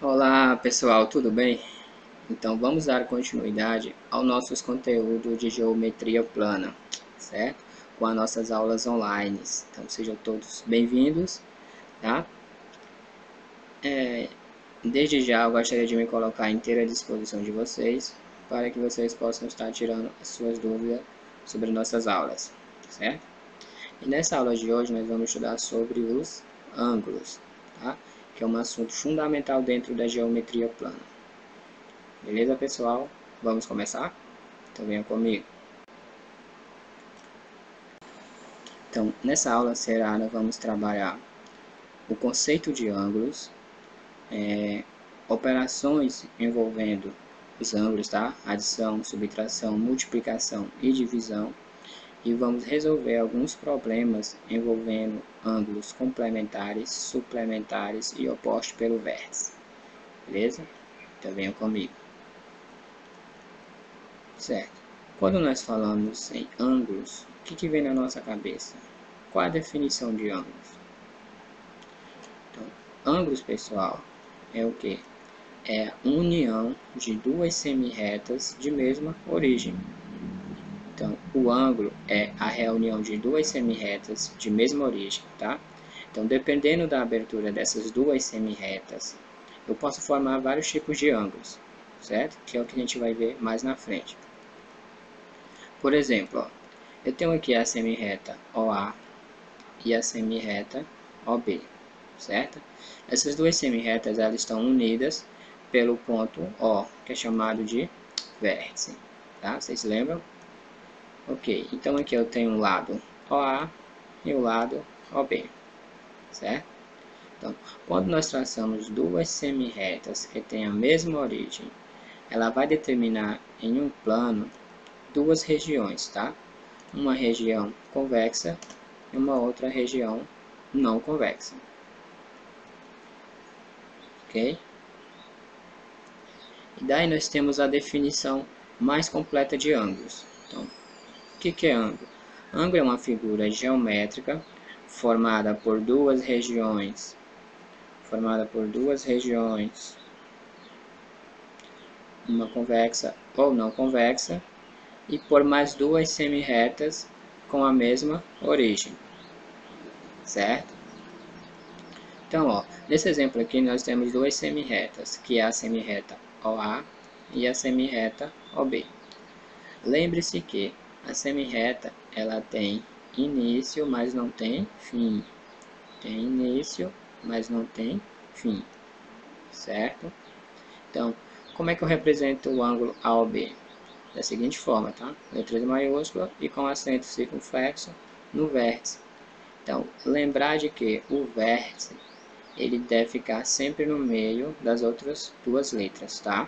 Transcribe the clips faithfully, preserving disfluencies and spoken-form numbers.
Olá pessoal, tudo bem? Então vamos dar continuidade aos nossos conteúdos de geometria plana, certo? Com as nossas aulas online. Então sejam todos bem-vindos, tá? É, desde já eu gostaria de me colocar à inteira disposição de vocês para que vocês possam estar tirando as suas dúvidas sobre nossas aulas, certo? E nessa aula de hoje nós vamos estudar sobre os ângulos, tá? Que é um assunto fundamental dentro da geometria plana. Beleza, pessoal? Vamos começar? Então venha comigo. Então, nessa aula será, nós vamos trabalhar o conceito de ângulos, é, operações envolvendo os ângulos, tá? Adição, subtração, multiplicação e divisão. E vamos resolver alguns problemas envolvendo ângulos complementares, suplementares e opostos pelo vértice. Beleza? Então venha comigo. Certo. Quando nós falamos em ângulos, o que, que vem na nossa cabeça? Qual a definição de ângulos? Então, ângulos, pessoal, é o que? É a união de duas semirretas de mesma origem. Então, o ângulo é a reunião de duas semirretas de mesma origem, tá? Então, dependendo da abertura dessas duas semirretas, eu posso formar vários tipos de ângulos, certo? Que é o que a gente vai ver mais na frente. Por exemplo, ó, eu tenho aqui a semirreta O A e a semirreta O B, certo? Essas duas semirretas elas estão unidas pelo ponto O, que é chamado de vértice, tá? Vocês lembram? Ok, então aqui eu tenho um lado O A e o lado O B, certo? Então, quando nós traçamos duas semirretas que têm a mesma origem, ela vai determinar em um plano duas regiões, tá? Uma região convexa e uma outra região não convexa. Ok? E daí nós temos a definição mais completa de ângulos. Então, o que, que é ângulo? Ângulo é uma figura geométrica formada por duas regiões, formada por duas regiões, uma convexa ou não convexa, e por mais duas semirretas com a mesma origem, certo? Então, ó, nesse exemplo aqui nós temos duas semirretas, que é a semirreta O A e a semirreta O B. Lembre-se que a semirreta ela tem início, mas não tem fim. Tem início, mas não tem fim, certo? Então, como é que eu represento o ângulo A O B? Da seguinte forma, tá? Letras maiúsculas e com acento circunflexo no vértice. Então, lembrar de que o vértice ele deve ficar sempre no meio das outras duas letras, tá?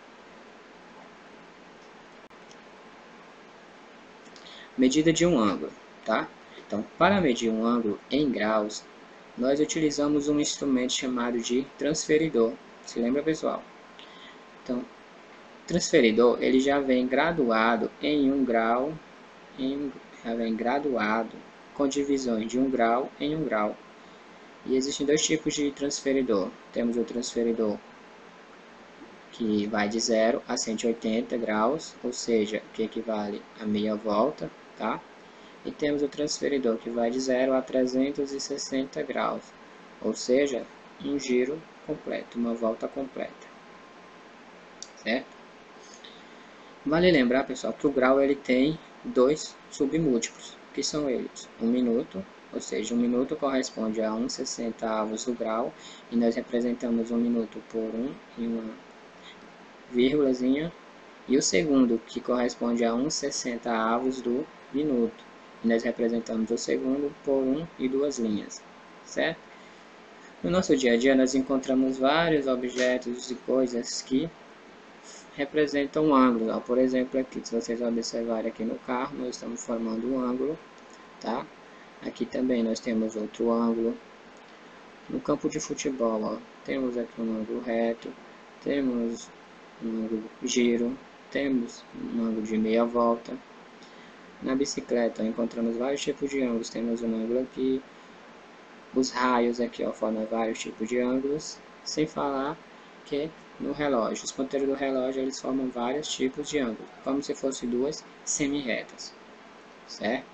Medida de um ângulo, tá? Então, para medir um ângulo em graus, nós utilizamos um instrumento chamado de transferidor. Se lembra, pessoal? Então, transferidor, ele já vem graduado em um grau, em, já vem graduado com divisões de um grau em um grau. E existem dois tipos de transferidor. Temos o transferidor que vai de zero a cento e oitenta graus, ou seja, que equivale a meia volta, tá? E temos o transferidor que vai de zero a trezentos e sessenta graus, ou seja, um giro completo, uma volta completa, certo? Vale lembrar, pessoal, que o grau ele tem dois submúltiplos, que são eles, um minuto, ou seja, um minuto corresponde a um sessentavos do grau, e nós representamos um minuto por um e uma vírgulazinha, e o segundo, que corresponde a um sessentavos do minuto, e nós representamos o segundo por um e duas linhas, certo? No nosso dia a dia, nós encontramos vários objetos e coisas que representam um ângulo. Por exemplo, aqui, se vocês observarem aqui no carro, nós estamos formando um ângulo, tá? Aqui também nós temos outro ângulo. No campo de futebol, ó, temos aqui um ângulo reto, temos um ângulo giro, temos um ângulo de meia volta. Na bicicleta encontramos vários tipos de ângulos, temos um ângulo aqui, os raios aqui ó, formam vários tipos de ângulos, sem falar que no relógio. Os ponteiros do relógio eles formam vários tipos de ângulo, como se fossem duas semi-retas, certo?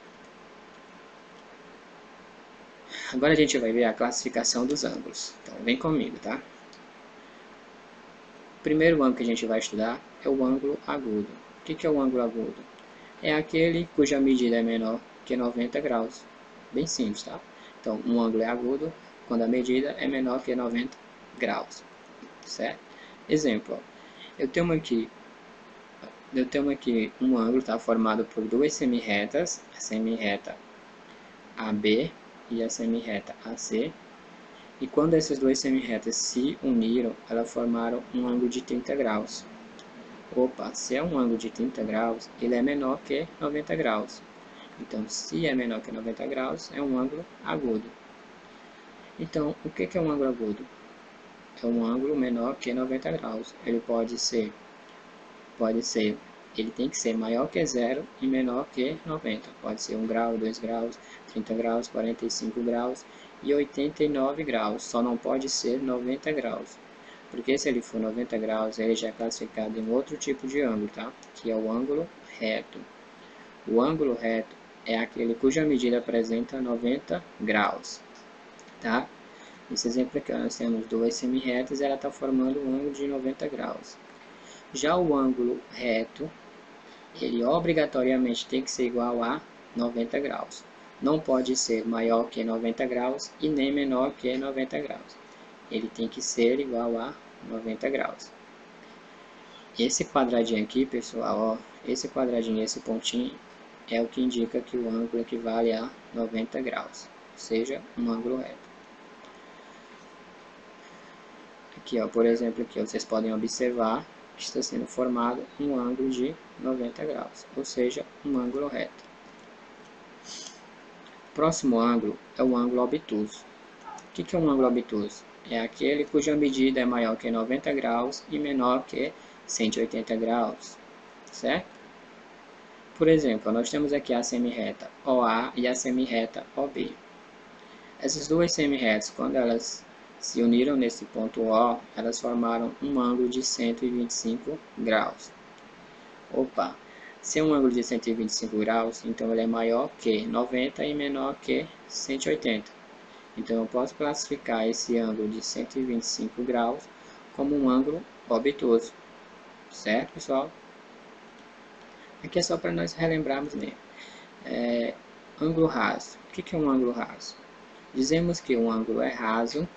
Agora a gente vai ver a classificação dos ângulos. Então vem comigo, tá? O primeiro ângulo que a gente vai estudar é o ângulo agudo. O que que é o ângulo agudo? É aquele cuja medida é menor que noventa graus. Bem simples, tá? Então, um ângulo é agudo quando a medida é menor que noventa graus, certo? Exemplo, ó, eu tenho aqui, eu tenho aqui um ângulo, tá, formado por duas semi-retas, a semi-reta A B e a semi-reta A C, e quando essas duas semi-retas se uniram, elas formaram um ângulo de trinta graus. Opa, se é um ângulo de trinta graus, ele é menor que noventa graus. Então, se é menor que noventa graus, é um ângulo agudo. Então, o que é um ângulo agudo? É um ângulo menor que noventa graus. Ele pode ser, pode ser, ele tem que ser maior que zero e menor que noventa. Pode ser um grau, dois graus, trinta graus, quarenta e cinco graus e oitenta e nove graus. Só não pode ser noventa graus. Porque se ele for noventa graus, ele já é classificado em outro tipo de ângulo, tá? Que é o ângulo reto. O ângulo reto é aquele cuja medida apresenta noventa graus, tá? Nesse exemplo aqui, ó, nós temos duas semi-retas e ela está formando um ângulo de noventa graus. Já o ângulo reto, ele obrigatoriamente tem que ser igual a noventa graus. Não pode ser maior que noventa graus e nem menor que noventa graus. Ele tem que ser igual a noventa graus. Esse quadradinho aqui, pessoal, ó, esse quadradinho, esse pontinho, é o que indica que o ângulo equivale a noventa graus, ou seja, um ângulo reto. Aqui, ó, por exemplo, aqui, ó, vocês podem observar que está sendo formado um ângulo de noventa graus, ou seja, um ângulo reto. O próximo ângulo é o ângulo obtuso. O que é um ângulo obtuso? É aquele cuja medida é maior que noventa graus e menor que cento e oitenta graus, certo? Por exemplo, nós temos aqui a semi-reta O A e a semi-reta O B. Essas duas semi-retas, quando elas se uniram nesse ponto O, elas formaram um ângulo de cento e vinte e cinco graus. Opa, se é um ângulo de cento e vinte e cinco graus, então ele é maior que noventa e menor que cento e oitenta. Então eu posso classificar esse ângulo de cento e vinte e cinco graus como um ângulo obtuso. Certo, pessoal? Aqui é só para nós relembrarmos mesmo. É, ângulo raso. O que é um ângulo raso? Dizemos que um ângulo é raso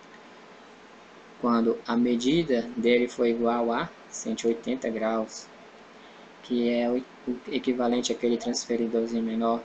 quando a medida dele for igual a cento e oitenta graus, que é o equivalente àquele transferidorzinho menor.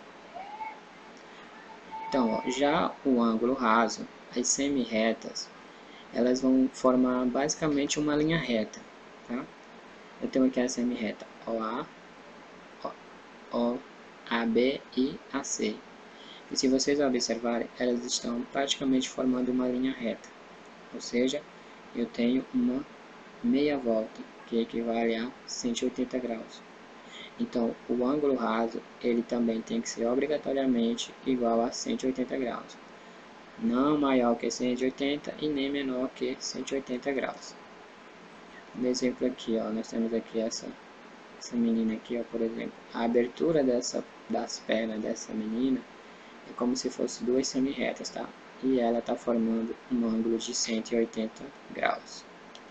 Então, ó, já o ângulo raso, as semi-retas, elas vão formar basicamente uma linha reta, tá? Eu tenho aqui a semi-reta O A, O, A B e A C. E se vocês observarem, elas estão praticamente formando uma linha reta. Ou seja, eu tenho uma meia volta, que equivale a cento e oitenta graus. Então, o ângulo raso, ele também tem que ser obrigatoriamente igual a cento e oitenta graus. Não maior que cento e oitenta e nem menor que cento e oitenta graus. No exemplo aqui, ó, nós temos aqui essa, essa menina aqui, ó, por exemplo. A abertura dessa, das pernas dessa menina é como se fosse duas semi-retas, tá? E ela está formando um ângulo de cento e oitenta graus.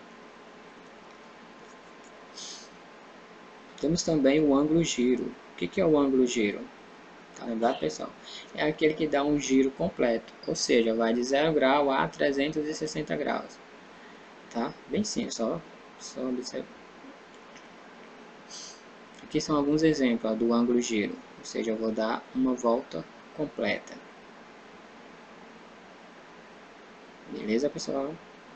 Temos também o ângulo giro. O que é o ângulo giro? Tá lembrado, pessoal? É aquele que dá um giro completo, ou seja, vai de zero grau a trezentos e sessenta graus. Tá? Bem simples, só, só observar. Aqui são alguns exemplos, ó, do ângulo giro, ou seja, eu vou dar uma volta completa. Beleza, pessoal?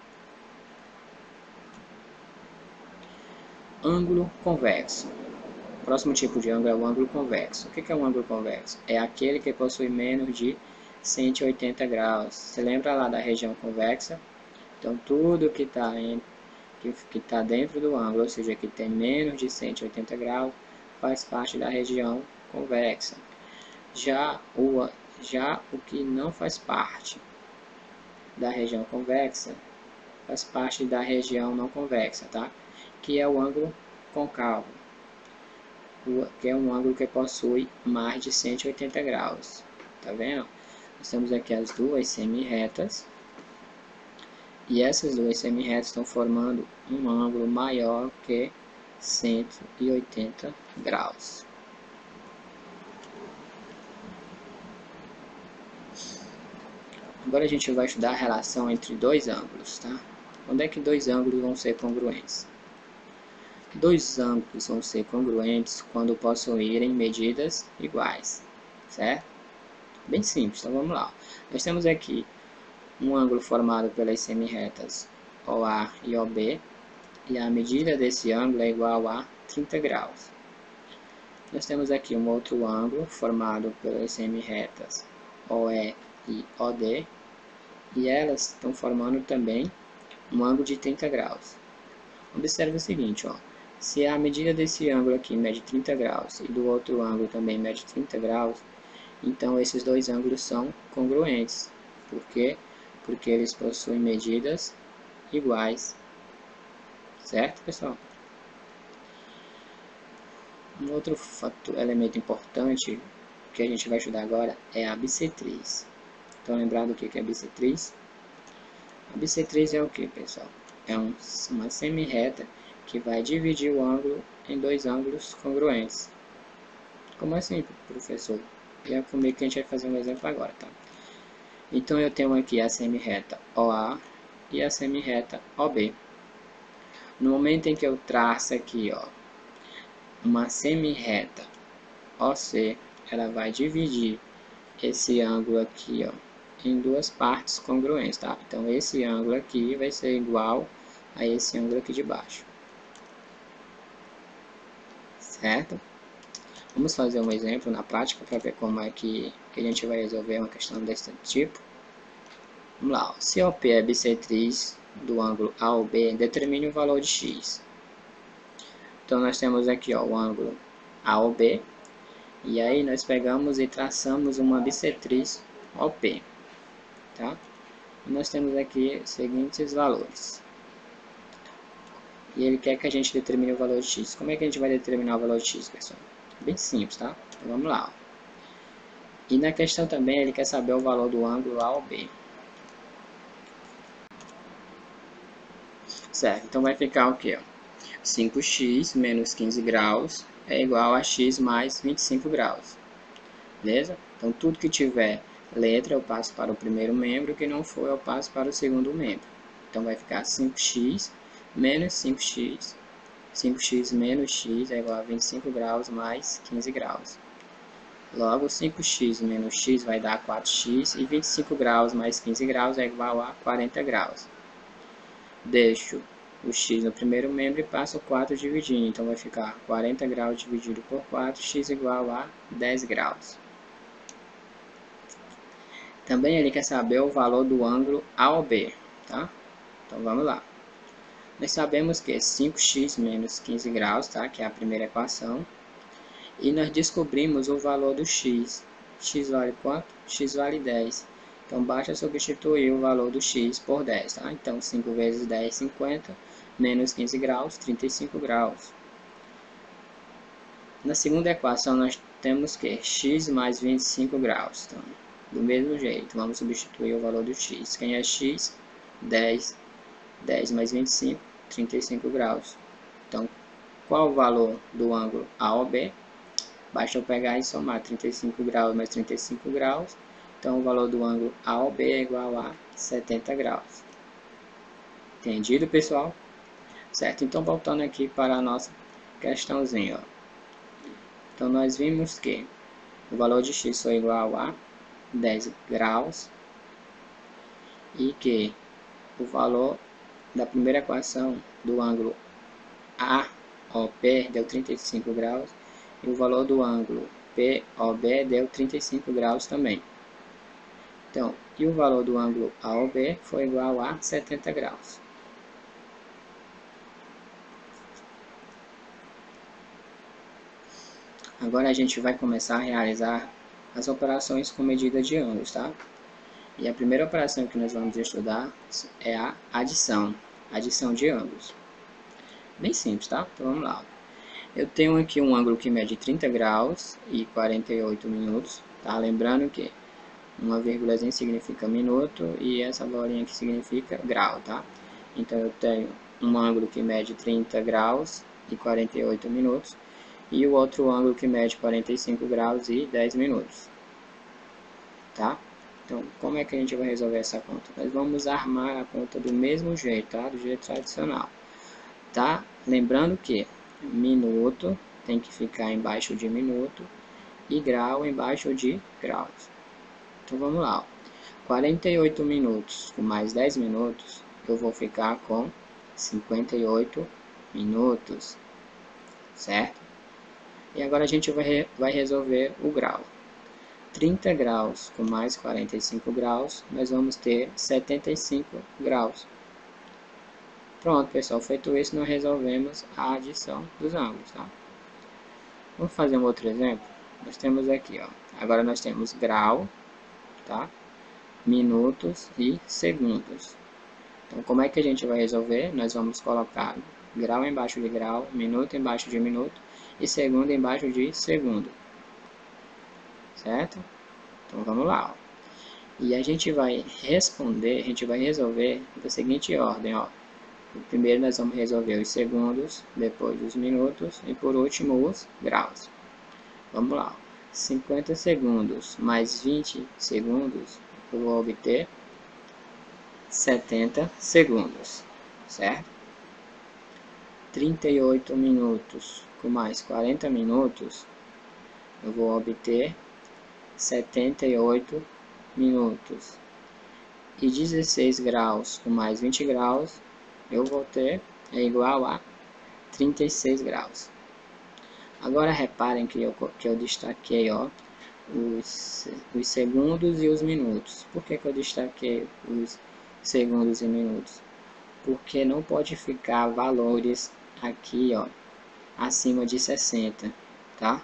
Ângulo convexo. O próximo tipo de ângulo é o ângulo convexo. O que é um ângulo convexo? É aquele que possui menos de cento e oitenta graus. Você lembra lá da região convexa? Então, tudo que está que, que tá dentro do ângulo, ou seja, que tem menos de cento e oitenta graus, faz parte da região convexa. Já o, já o que não faz parte da região convexa faz parte da região não convexa, tá? Que é o ângulo côncavo, que é um ângulo que possui mais de cento e oitenta graus, tá vendo? Nós temos aqui as duas semi-retas, e essas duas semi-retas estão formando um ângulo maior que cento e oitenta graus. Agora a gente vai estudar a relação entre dois ângulos, tá? Onde é que dois ângulos vão ser congruentes? Dois ângulos vão ser congruentes quando possuírem medidas iguais, certo? Bem simples, então vamos lá. Nós temos aqui um ângulo formado pelas semi-retas O A e O B, e a medida desse ângulo é igual a trinta graus. Nós temos aqui um outro ângulo formado pelas semi-retas O E e O D, e elas estão formando também um ângulo de trinta graus. Observe o seguinte, ó, se a medida desse ângulo aqui mede trinta graus e do outro ângulo também mede trinta graus, então esses dois ângulos são congruentes. Por quê? Porque eles possuem medidas iguais. Certo, pessoal? Um outro fator, elemento importante que a gente vai estudar agora é a bissetriz. Estão lembrados do que é bissetriz? A bissetriz é o que, pessoal? É um, uma semi-reta que vai dividir o ângulo em dois ângulos congruentes. Como assim, professor? E é comigo que a gente vai fazer um exemplo agora, tá? Então eu tenho aqui a semi-reta O A e a semi-reta O B. No momento em que eu traço aqui, ó, uma semi-reta O C, ela vai dividir esse ângulo aqui, ó, em duas partes congruentes, tá? Então esse ângulo aqui vai ser igual a esse ângulo aqui de baixo. Certo? Vamos fazer um exemplo na prática para ver como é que, que a gente vai resolver uma questão desse tipo. Vamos lá, ó. Se O P é bissetriz do ângulo A O B, determine o valor de x. Então nós temos aqui, ó, o ângulo A O B, e aí nós pegamos e traçamos uma bissetriz O P, tá? E nós temos aqui os seguintes valores. E ele quer que a gente determine o valor de x. Como é que a gente vai determinar o valor de x, pessoal? Bem simples, tá? Então vamos lá, ó. E na questão também ele quer saber o valor do ângulo A O B. Certo, então vai ficar o quê? cinco x menos quinze graus é igual a x mais vinte e cinco graus. Beleza? Então tudo que tiver letra eu passo para o primeiro membro, o que não for eu passo para o segundo membro. Então vai ficar cinco x menos cinco x. cinco x menos x é igual a vinte e cinco graus mais quinze graus. Logo, cinco x menos x vai dar quatro x e vinte e cinco graus mais quinze graus é igual a quarenta graus. Deixo o x no primeiro membro e passo o quatro dividindo. Então vai ficar quarenta graus dividido por quatro, x igual a dez graus. Também ele quer saber o valor do ângulo A O B, tá? Então vamos lá. Nós sabemos que é cinco x menos quinze graus, tá? Que é a primeira equação. E nós descobrimos o valor do x. X vale quanto? X vale dez. Então basta substituir o valor do x por dez, tá? Então cinco vezes dez, cinquenta, menos quinze graus, trinta e cinco graus. Na segunda equação nós temos que x mais vinte e cinco graus. Então, do mesmo jeito, vamos substituir o valor do x. Quem é x? dez. dez mais vinte e cinco, trinta e cinco graus. Então, qual o valor do ângulo A O B? Basta eu pegar e somar trinta e cinco graus mais trinta e cinco graus. Então, o valor do ângulo A O B é igual a setenta graus. Entendido, pessoal? Certo? Então, voltando aqui para a nossa questãozinha, ó. Então, nós vimos que o valor de x foi igual a dez graus e que o valor da primeira equação do ângulo A O P deu trinta e cinco graus e o valor do ângulo P O B deu trinta e cinco graus também. Então, e o valor do ângulo A O B foi igual a setenta graus. Agora a gente vai começar a realizar as operações com medida de ângulos, tá? E a primeira operação que nós vamos estudar é a adição, adição de ângulos. Bem simples, tá? Então vamos lá. Eu tenho aqui um ângulo que mede trinta graus e quarenta e oito minutos, tá? Lembrando que uma vírgulazinha significa minuto e essa bolinha aqui significa grau, tá? Então eu tenho um ângulo que mede trinta graus e quarenta e oito minutos e o outro ângulo que mede quarenta e cinco graus e dez minutos, tá? Então, como é que a gente vai resolver essa conta? Nós vamos armar a conta do mesmo jeito, tá? Do jeito tradicional, tá? Lembrando que minuto tem que ficar embaixo de minuto e grau embaixo de graus. Então, vamos lá. quarenta e oito minutos com mais dez minutos, eu vou ficar com cinquenta e oito minutos, certo? E agora a gente vai, vai resolver o grau. trinta graus com mais quarenta e cinco graus, nós vamos ter setenta e cinco graus. Pronto, pessoal, feito isso, nós resolvemos a adição dos ângulos, tá? Vamos fazer um outro exemplo? Nós temos aqui, ó, agora nós temos grau, tá? Minutos e segundos. Então, como é que a gente vai resolver? Nós vamos colocar grau embaixo de grau, minuto embaixo de minuto e segundo embaixo de segundo. Certo? Então vamos lá, ó. E a gente vai responder, a gente vai resolver da seguinte ordem, ó. Primeiro nós vamos resolver os segundos, depois os minutos e por último os graus. Vamos lá, ó. cinquenta segundos mais vinte segundos, eu vou obter setenta segundos, certo? trinta e oito minutos com mais quarenta minutos, eu vou obter setenta e oito minutos. E dezesseis graus com mais vinte graus, eu vou ter, é igual a trinta e seis graus. Agora reparem que eu, que eu destaquei, ó, os, os segundos e os minutos. Por que que eu destaquei os segundos e minutos? Porque não pode ficar valores aqui, ó, acima de sessenta, tá?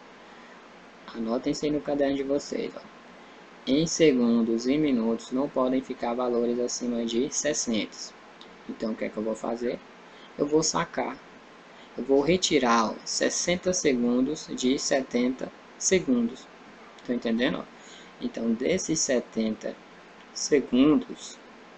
Anotem isso aí no caderno de vocês, ó. Em segundos e minutos não podem ficar valores acima de sessenta. Então o que é que eu vou fazer? Eu vou sacar. Eu vou retirar ó, sessenta segundos de setenta segundos. Estão entendendo? Então desses setenta segundos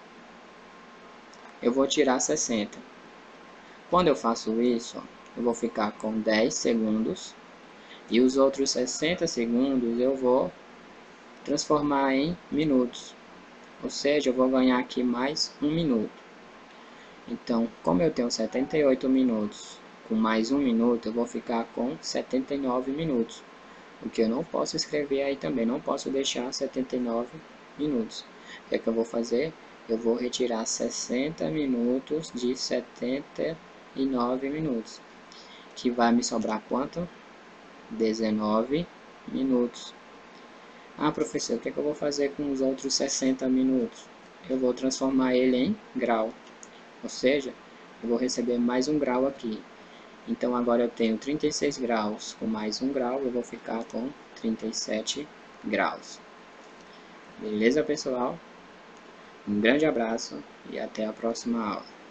eu vou tirar sessenta. Quando eu faço isso, ó, eu vou ficar com dez segundos. E os outros sessenta segundos eu vou transformar em minutos. Ou seja, eu vou ganhar aqui mais um minuto. Então, como eu tenho setenta e oito minutos, com mais um minuto, eu vou ficar com setenta e nove minutos. O que eu não posso escrever aí também, não posso deixar setenta e nove minutos. O que é que eu vou fazer? Eu vou retirar sessenta minutos de setenta e nove minutos. Que vai me sobrar quanto? dezenove minutos. Ah, professor, o que, é que eu vou fazer com os outros sessenta minutos? Eu vou transformar ele em grau. Ou seja, eu vou receber mais um grau aqui. Então agora eu tenho trinta e seis graus. Com mais um grau, eu vou ficar com trinta e sete graus. Beleza, pessoal? Um grande abraço e até a próxima aula.